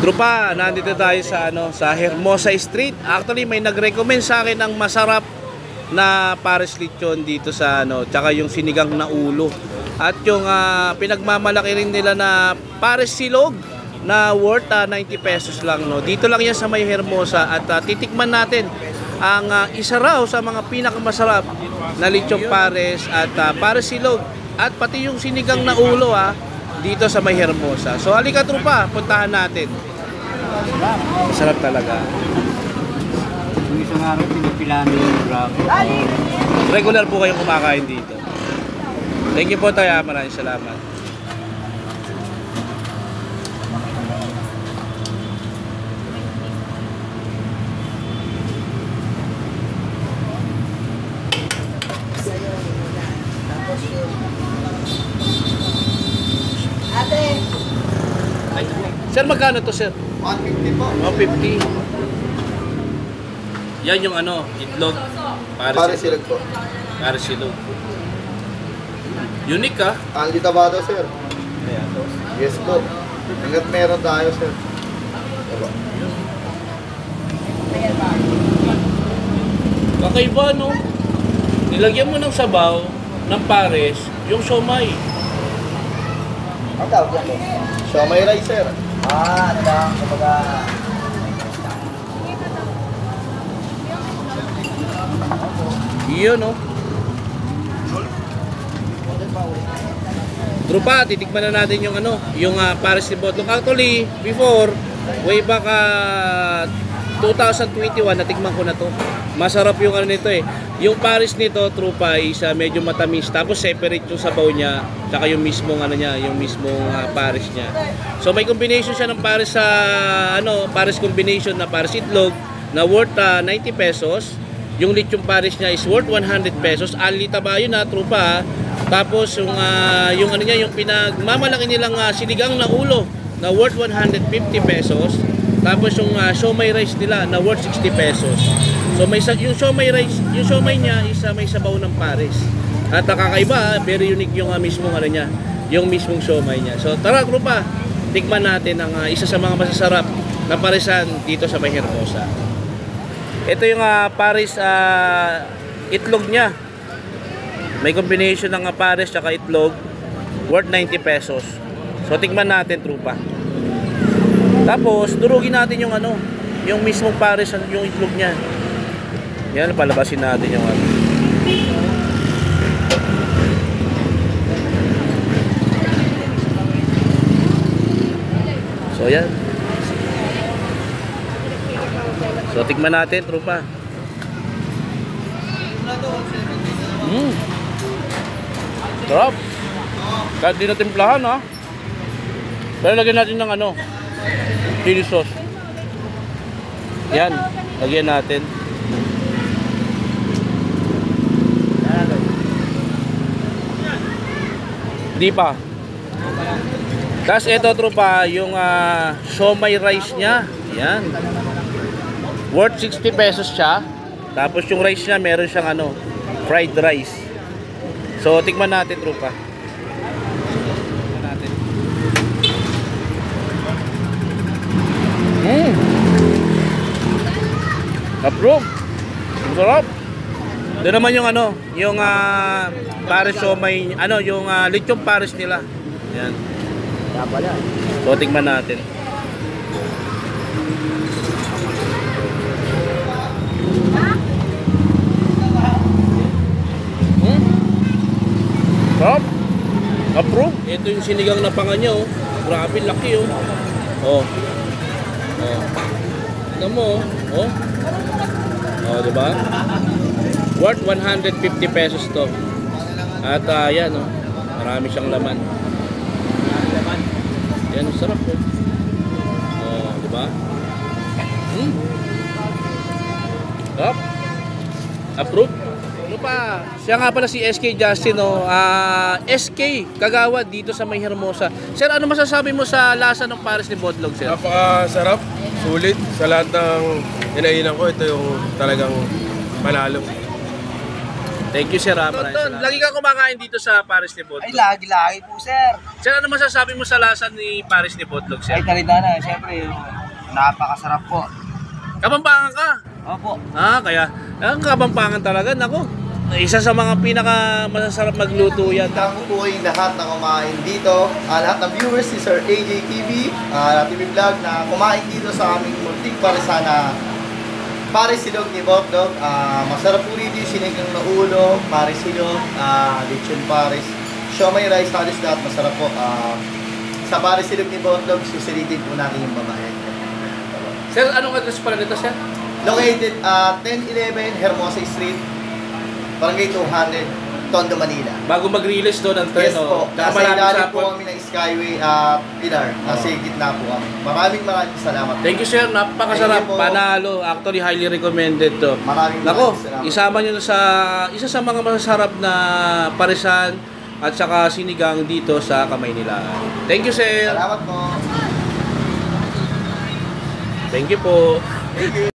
Trupa, nandito tayo sa sa Hermosa Street. Actually may nag-recommend sa akin ng masarap na pares lechon dito sa tsaka yung sinigang na ulo. At yung pinagmamalaki rin nila na pares silog na worth 90 pesos lang Dito lang yan sa may Hermosa at titikman natin ang isa raw sa mga pinakamasarap na lechon pares at pares silog at pati yung sinigang na ulo dito sa may Hermosa. So halika trupa, puntahan natin. Masarap talaga. Yung isang araw, pinipilaan yung grabe. Regular po kayong kumakain dito. Thank you po tayo. Maraming salamat. Sir, magkano to, sir? 150 po. 150. Yan yung itlog. Pares silog po. Pares silog. Unique Aldi Tabado, sir. Yes po. Hanggat meron tayo, sir. Diba? Kakaiba, no? Nilagyan mo ng sabaw, ng pares, yung siomay. Ang tawag yan po? Siomay rice, sir. Ano lang, kumbaga... Iyon, no? Trupa, titikman na natin yung yung pares ni Botlong. Actually, before, way back 2021, natikman ko na to. Masarap yung nito Yung pares nito, trupa, is medyo matamis. Tapos separate yung sabaw niya, tsaka yung mismong yung mismong pares niya. So may combination siya ng pares sa pares combination na pares itlog na worth 90 pesos. Yung lechong pares niya is worth 100 pesos. Aldi Tabado na trupa. Tapos yung yung pinagmamalaki nilang sinigang na ulo na worth 150 pesos. Tapos yung siomay rice nila na worth 60 pesos. So may yung siomay rice, yung siomay niya is may sabaw ng pares. At kakaiba, very unique yung mismong niya, yung mismong siomay niya. So tara grupa, tikman natin ang isa sa mga masasarap na paresan dito sa may Hermosa. Ito yung pares itlog niya. May combination ng pares at itlog worth 90 pesos. So tikman natin trupa. Tapos durugin natin yung yung mismong pares yung itlog niya. Yan, palabasin natin yung So yan. So tikman natin trupa. Sarap. Kahit di na timplahan Pero lagyan natin ng chili sauce. Yan, lagyan natin. Di pa. Tapos ito trupa, yung siomay rice niya. Yan. Worth 60 pesos siya. Tapos yung rice niya, meron siyang fried rice. So tikman natin trupa. Tikman natin. Approve. Masarap. Doon naman yung yung pares siomay, yung lechon pares nila. Yan. So tikman natin. Sarap. Approve. Ito yung sinigang na panga niya Grabe, laki Oh. Tignan mo diba? Worth 150 pesos to. At yan marami siyang laman. Yan, sarap diba? Sarap. Approve. Pa, siya nga pala si SK Justin SK Kagawad dito sa may Hermosa. Sir, ano masasabi mo sa lasa ng pares ni Botlong, sir? Napakasarap, sulit sa lahat ng inainan ko. Ito yung talagang panalo. Thank you, sir. Maraming salamat. Lagi ka kumakain dito sa Paris ni Potlog. Ay, lagi-lagi po, sir. Sir, ano masasabi mo sa lasa ni Paris ni Potlog, sir? Ay, talita na. Siyempre, napakasarap po. Kabampangan ka? Opo. Kaya, ang kabampangan talaga, nako. Isa sa mga pinaka masasarap magluto yan. Tama po kayong lahat na kumain dito. Lahat ng viewers ni Sir AJ TV, TV Vlog na kumain dito sa aming munting parisana Paris Silog ni Potlog. Masarap po rito yung sinigang na ulo, Paris Silog, lechon Paris, siomay rice, halos lahat masarap po. Sa Paris Silog ni Potlog, susilitin po natin yung babae. Sir, anong address pala nito, sir? Located 1011 Hermosa Street, Barangay 200, Tondo, Manila. Bago mag-release doon ang Yes po. Tsaka Nasa malapit ilalim sa po kami ng Skyway Pilar. Nasa gitna po kami. Maraming salamat. Thank you, sir. Napakasarap. Thank you po. Panalo. Actually, highly recommended to. Maraming Nako, salamat. isama nyo na sa isa sa mga masasarap na parisan at saka sinigang dito sa Kamaynilaan. Thank you, sir. Salamat po. Thank you po. Thank you.